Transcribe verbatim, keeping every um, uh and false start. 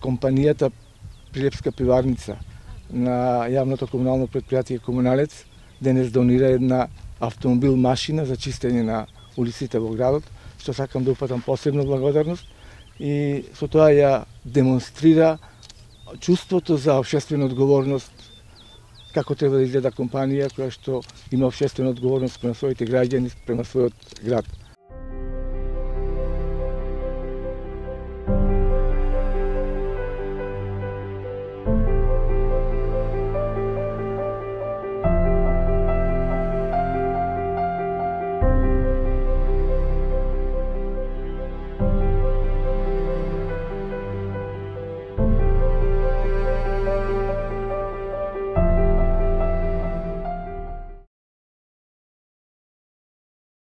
компанијата Прилепска пиварница на јавното комунално предпријатие Комуналец денес донира една автомобил машина за чистење на улиците во градот, што сакам да упатам посебна благодарност и со тоа ја демонстрира чувството за општествена одговорност, како треба да изгледа компанија која што има општествена одговорност према своите граѓани, према својот град.